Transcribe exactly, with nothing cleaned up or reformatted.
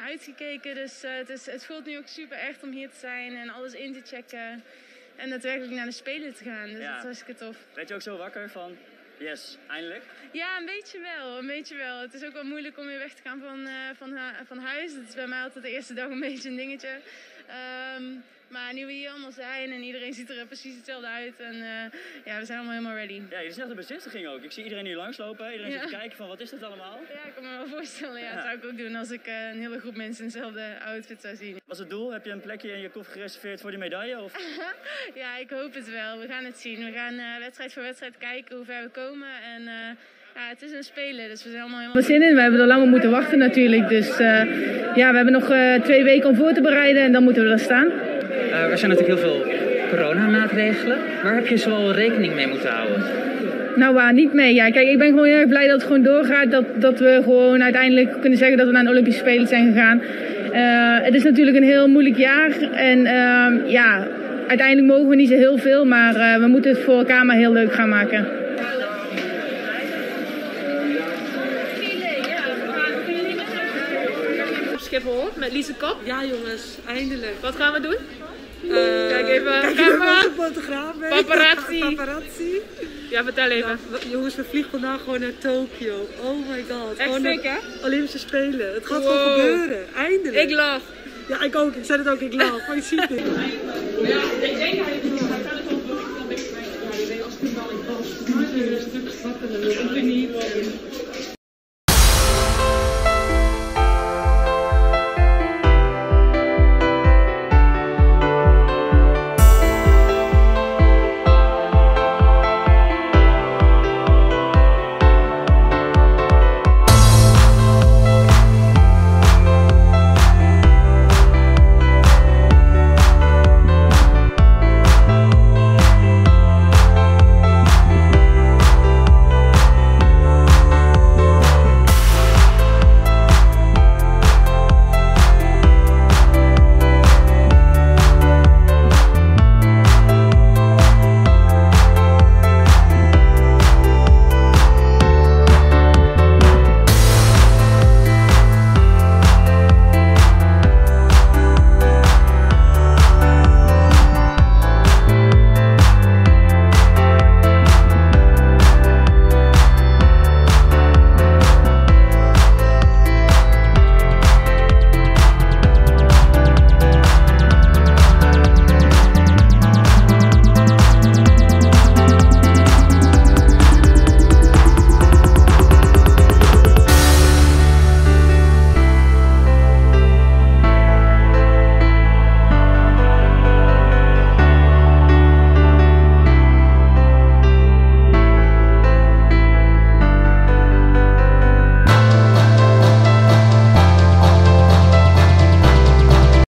naar uitgekeken. Dus uh, het, is, het voelt nu ook super echt om hier te zijn en alles in te checken. En daadwerkelijk naar de Spelen te gaan. Dus ja. Dat is hartstikke tof. Werd je ook zo wakker van, yes, eindelijk? Ja, een beetje wel. Een beetje wel. Het is ook wel moeilijk om weer weg te gaan van, uh, van, van huis. Dat is bij mij altijd de eerste dag een beetje een dingetje. Um, Maar nu we hier allemaal zijn en iedereen ziet er precies hetzelfde uit. En uh, ja, we zijn allemaal helemaal ready. Ja, je zegt de bezichtiging ook. Ik zie iedereen hier langslopen. Iedereen ja. zit te kijken van wat is dit allemaal? Ja, ik kan me wel voorstellen. Ja, ja. Dat zou ik ook doen als ik uh, een hele groep mensen in dezelfde outfit zou zien. Wat is het doel? Heb je een plekje in je koffer gereserveerd voor die medaille? Of? Ja, ik hoop het wel. We gaan het zien. We gaan uh, wedstrijd voor wedstrijd kijken hoe ver we komen. En, uh, Ja, het is een spelen, dus we zijn allemaal helemaal... We zin in, we hebben er lang op moeten wachten natuurlijk. Dus uh, ja, we hebben nog uh, twee weken om voor te bereiden en dan moeten we er staan. Uh, er zijn natuurlijk heel veel coronamaatregelen. Waar heb je zoal rekening mee moeten houden? Nou, waar niet mee. Ja, kijk, ik ben gewoon heel erg blij dat het gewoon doorgaat. Dat, dat we gewoon uiteindelijk kunnen zeggen dat we naar de Olympische Spelen zijn gegaan. Uh, het is natuurlijk een heel moeilijk jaar. En uh, ja, uiteindelijk mogen we niet zo heel veel. Maar uh, we moeten het voor elkaar maar heel leuk gaan maken. Schiphol met Lise Kop. Ja jongens, eindelijk. Wat gaan we doen? Uh, kijk even, kijk camera. Even fotograaf mee. Paparazzi. Paparazzi. Ja, vertel even. Ja, jongens, we vliegen vandaag gewoon naar Tokio. Oh my god. Echt sick, hè? Olympische Spelen. Het gaat wow. gewoon gebeuren. Eindelijk. Ik lach. Ja, ik ook. Ik zei het ook, ik lach. Maar je ziet het. Ja, ik denk dat hij het wel een beetje bij. Ja, je weet als het een bal in vast. Maar je een stuk strakker dan dat niet.